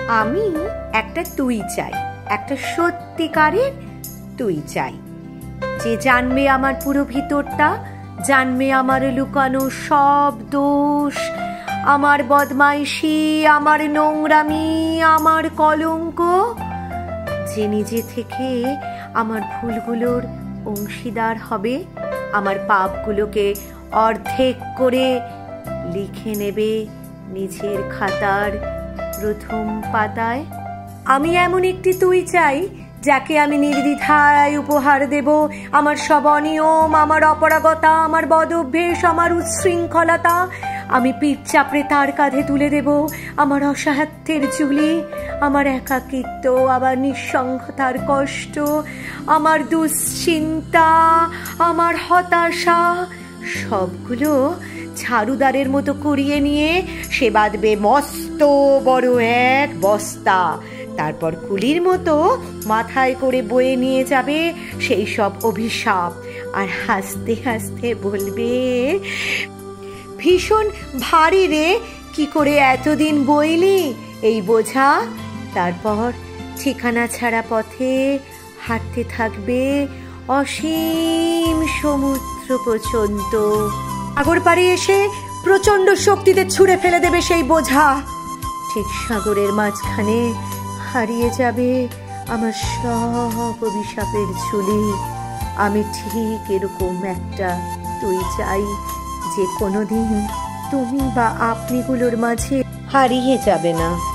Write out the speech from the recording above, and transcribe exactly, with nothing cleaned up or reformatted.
আমি একটা তুই চাই, একটা সত্যিকারের তুই চাই, যে জানবে আমার পুরো ভিতরটা, জানবে আমার লুকানো সব দোষ, আমার বদমাইশি, আমার নোংরামি, আমার কলঙ্ক, যে নিজে থেকে আমার ভুলগুলোর অংশীদার হবে, আমার পাপগুলোকে অর্ধেক করে লিখে নেবে নিজের খাতার প্রথম পাতায়। আমি এমন একটি তুই চাই, যাকে আমি নির্দ্বিধায় উপহার দেব আমার সব অনিয়ম, আমার অপরাগতা, আমার বদঅভ্যেস, আমার উচ্ছৃঙ্খলতা। আমি পিঠ চাপড়ে তার কাঁধে তুলে দেব আমার অসাহাত্যের ঝুলি, আমার একাকিত্ব, আমার নিঃসঙ্গতার কষ্ট, আমার দুশ্চিন্তা, আমার হতাশা, সবগুলো ঝাড়ুদারের মতো কুড়িয়ে নিয়ে সে বাঁধবে মস্ত বড় এক বস্তা। তারপর কুলির মতো মাথায় করে বয়ে নিয়ে যাবে সেই সব অভিশাপ, আর হাসতে হাসতে বলবে, ভীষণ ভারী রে, কি করে এতদিন বইলি এই বোঝা। তারপর ঠিকানা ছাড়া পথে হাঁটতে থাকবে অসীম সমুদ্র পর্যন্ত। সাগর পাড়ে এসে প্রচন্ড শক্তিতে ছুঁড়ে ফেলে দেবে সেই বোঝা। ঠিক সাগরের মাঝখানে হারিয়ে যাবে আমার সব অভিশাপের ঝুলি। আমি ঠিক এরকম একটা তুই চাই, যে কোনোদিন তুমি বা আপনিগুলোর মাঝে হারিয়ে যাবে না।